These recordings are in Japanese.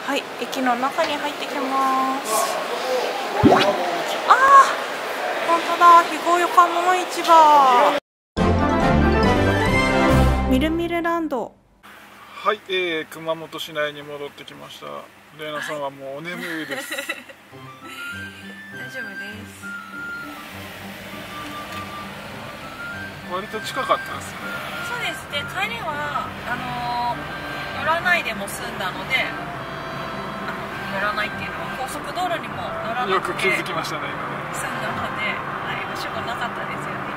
はい、駅の中に入ってきます。ああ、本当だ、肥後横浜市場。みるみるランド。 はい、熊本市内に戻ってきました。レイナさんはもうお眠いです。 大丈夫です。 割と近かったですね。 そうですね。帰りは乗らないでも済んだので、乗らないっていうのは高速道路にも乗らなくてよく気づきましたね今ね。 済んだので、はい、事故なかったですよね。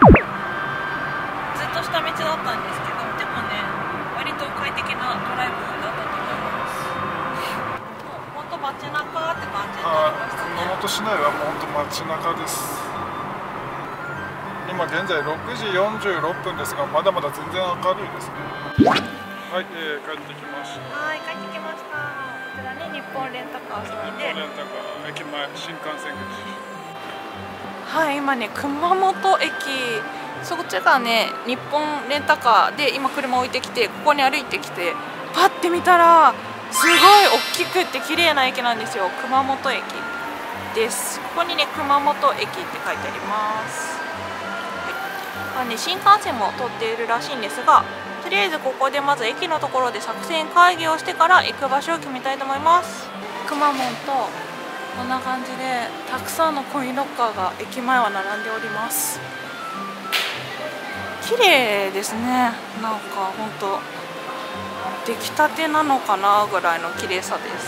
ずっと下道だったんですけど、でもね、割と快適なドライブだったと思います。もう本当街中って感じになりましたね。 熊本市内はもう本当街中です。今現在6時46分ですが、まだまだ全然明るいですね。はい、帰ってきました。 はい、帰ってきました。こちらに日本レンタカーさんで。 日本レンタカー駅前新幹線口。 はい、今ね、熊本駅。そっちがね、日本レンタカーで今車置いてきて、ここに歩いてきて、パッて見たらすごい大きくって綺麗な駅なんですよ。熊本駅です。ここにね、熊本駅って書いてあります。はい、ね、新幹線も通っているらしいんですが、とりあえずここでまず駅のところで作戦会議をしてから行く場所を決めたいと思います。くまモンとこんな感じでたくさんのコインロッカーが駅前は並んでおります。綺麗ですね。なんか本当出来たてなのかなぐらいの綺麗さです。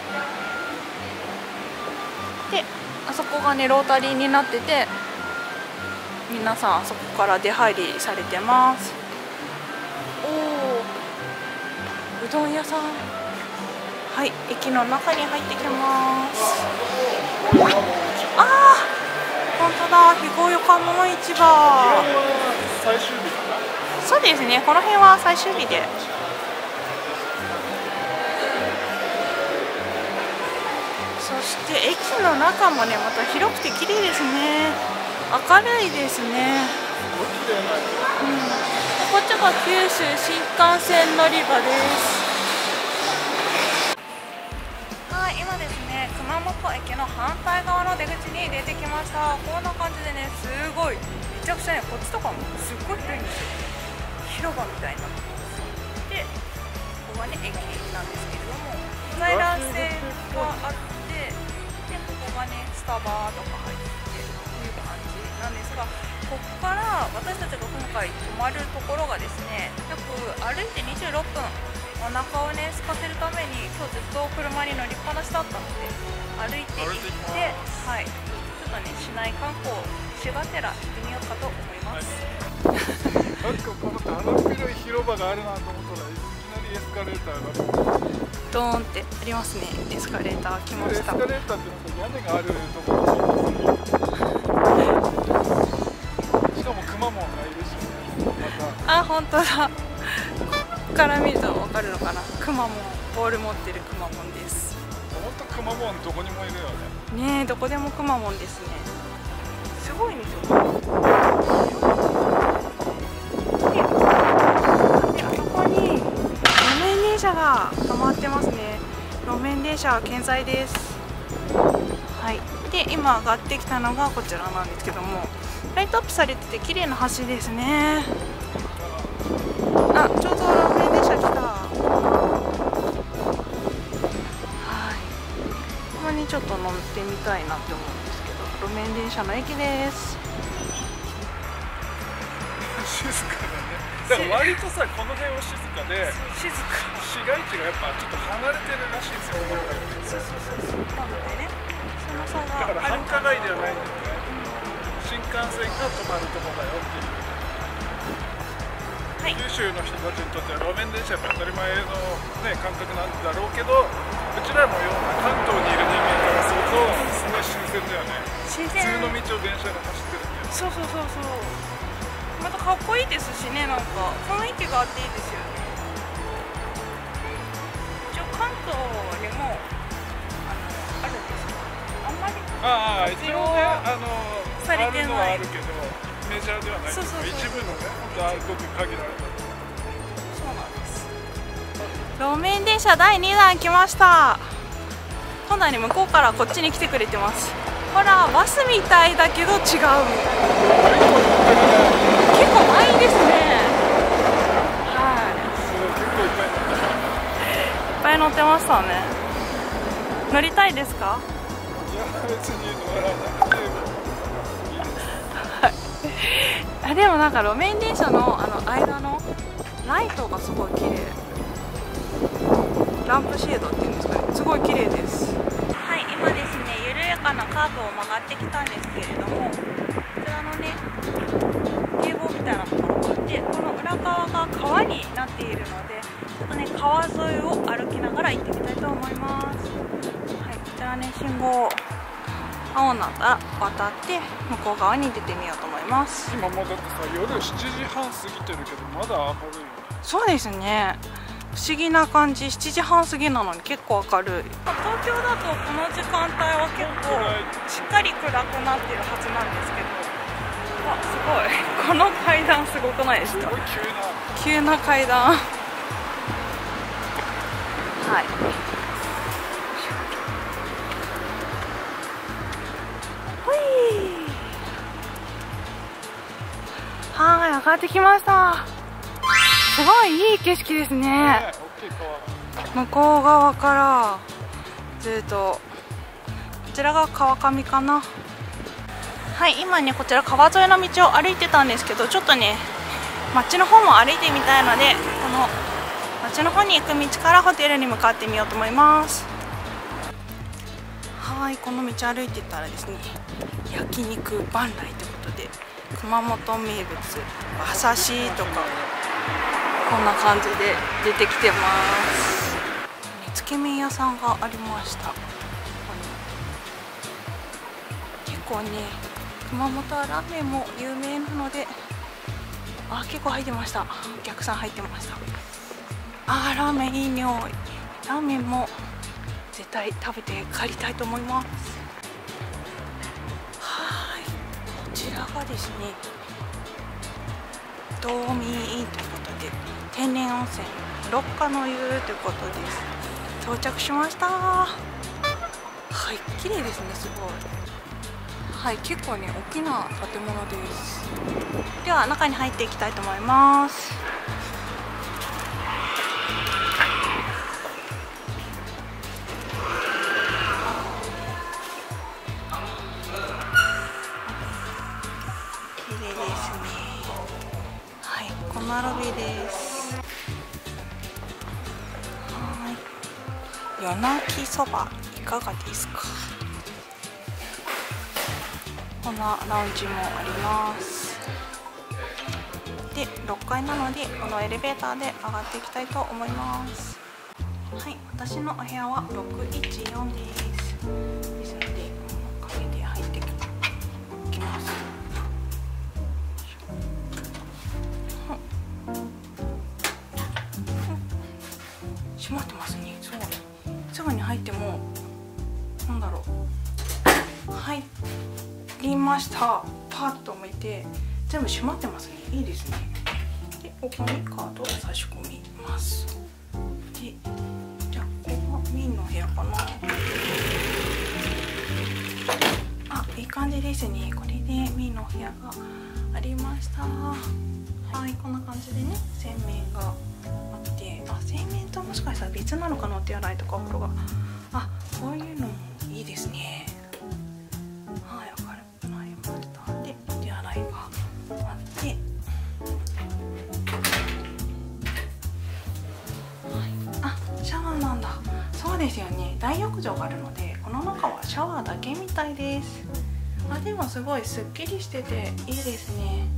で、あそこがねロータリーになってて、皆さんあそこから出入りされてます。おお、うどん屋さん。はい、駅の中に入ってきます。ああ、本当だ、肥後横浜市場。 最終日。 そうですね、この辺は最終日で。そして駅の中もね、また広くて綺麗ですね。明るいですね。こっちが九州新幹線乗り場です。はい、今ですね、熊本駅の反対側の出口に出てきました。こんな感じでね、すごいめちゃくちゃね、こっちとかもすっごい広いんですよ。広場みたいになってます。で、ここがね駅なんですけれども、在来線があって、でここがねスタバとか入っていう感じなんですが、ここから私たちが今回泊まるところがですね、約歩いて26分。お腹をね空かせるために今日ずっと車に乗りっぱなしだったので歩いて行って、はい、ちょっとね市内観光市がてら行ってみようかと思います。 なんかこのだだっ広い広場があるなと思ったらいきなりエスカレーターがドーンってありますね。エスカレーター来ました。 エスカレーターってなんか屋根があるところですね。しかもくまモンがいるし、またあ、本当だ。ここから見ると分かるのかな。くまモン、ボール持ってるくまモンです。 本当くまモンどこにもいるよね。 ねえ、どこでもくまモンですね。すごいんですよ。で、あそこに路面電車が止まってますね。路面電車健在です。はい。で、今上がってきたのがこちらなんですけども、ライトアップされてて綺麗な橋ですね。あ、ちょうど路面電車来た。はい。ここにちょっと乗ってみたいなって思うんですけど、路面電車の駅です。 静かだね。だから割とさ、この辺は静かで、 静か。 市街地がやっぱちょっと離れてるらしいんですよ。 そう。なのでね、その差がだから繁華街ではないんだよね。新幹線が止まるところだよっていう。 はい、 九州の人たちにとっては路面電車って当たり前の、ね、感覚なんだろうけど、うちらのような関東にいる人間からするとすごい新鮮だよね。 自然。 普通の道を電車が走ってるんだよ。 そう。またかっこいいですしね、なんか雰囲気があっていいですよね。一応関東にもあるんですよ。あんまり一応ね、 されてない。 あるのはあるけどメジャーではない。 そう一部のね、本当はごく限られた。 そうなんです。 路面電車第2弾来ました。今度はね、向こうからこっちに来てくれてます。ほら、バスみたいだけど違うみたいな。結構満員ですね。はい。 結構いっぱい乗ってる。 いっぱい乗ってましたね。乗りたいですか？ いや、別に乗らなくてもいいです。 あ、でもなんか路面電車の間のライトがすごい綺麗。ランプシェードっていうんですかね、すごい綺麗です。はい、今ですね、緩やかなカーブを曲がってきたんですけれども、こちらのね、堤防みたいなところがあって、この裏側が川になっているので、ちょっとね、川沿いを歩きながら行ってみたいと思います。はい、こちらね、信号青なったら渡って向こう側に出てみようと思います。 今もうだってさ、夜7時半過ぎてるけどまだ明るいよね。 そうですね、不思議な感じ。7時半過ぎなのに結構明るい。東京だとこの時間帯は結構しっかり暗くなってるはずなんですけど、あ、すごいこの階段すごくないですか？ すごい急な階段はい。はい、上がってきました。すごいいい景色ですね。向こう側からずっと、こちらが川上かな。はい、今ね、こちら川沿いの道を歩いてたんですけど、ちょっとね、街の方も歩いてみたいので、この街の方に行く道からホテルに向かってみようと思います。はい、この道歩いてたらですね、焼肉万来ということで、熊本名物馬刺しとかこんな感じで出てきてます。つけ麺屋さんがありました。結構ね、熊本はラーメンも有名なので、あ、結構入ってました。お客さん入ってました。あー、ラーメンいい匂い。ラーメンも絶対食べて帰りたいと思います。はい、こちらがですね、道民院ということで天然温泉六花の湯ということです。到着しました。はい、綺麗ですね、すごい。はい、結構ね、大きな建物です。では中に入っていきたいと思います。綺麗ですね。はい、このロビーです。はい、夜泣きそばいかがですか？こんなラウンジもあります。で、6階なのでこのエレベーターで上がっていきたいと思います。はい、私のお部屋は614です。ですので、かけて入ってきます。閉まってますね。そう、すぐに入っても、なんだろう、入りました。パッと見て全部閉まってますね。いいですね。で、ここにカードを差し込みます。で、じゃあここがミンの部屋かな。あ、いい感じですね。これでミンの部屋がありました。はい、こんな感じでね、洗面があって、あ、洗面ともしかしたら別なのかな、お手洗いとかお風呂が。あ、こういうのもいいですね。はい、明るくなりました。で、お手洗いがあって、はい、あ、シャワーなんだ。そうですよね、大浴場があるのでこの中はシャワーだけみたいです。あ、でもすごいすっきりしてていいですね。